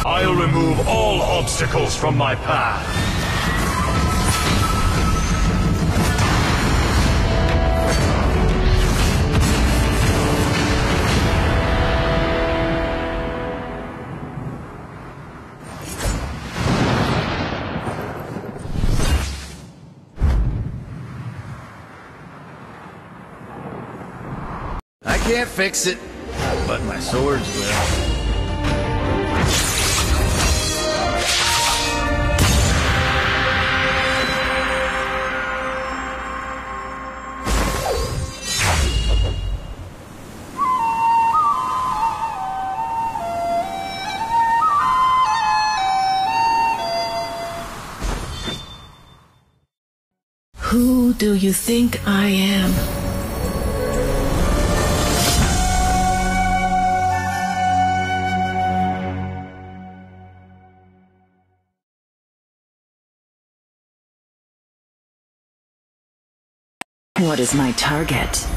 I'll remove all obstacles from my path. I can't fix it, but my swords will. Who do you think I am? What is my target?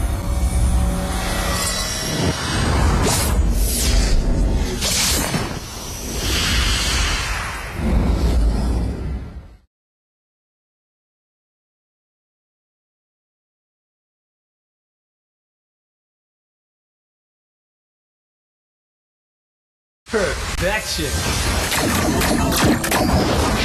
Perfection.